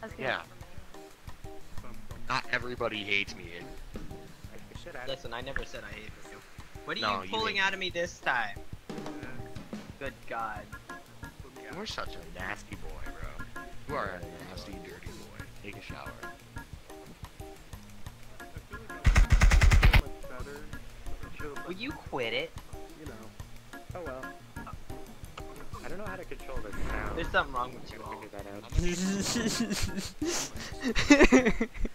Yeah. Not everybody hates me. Listen, I never said I hated you. What are No, you you pulling hate out of me this time? Good God. You're such a nasty boy, bro. You are a nasty, dirty boy. Take a shower. Will you quit it? You know. Oh well. I don't know how to control this sound. There's something wrong with you all. Figure that out.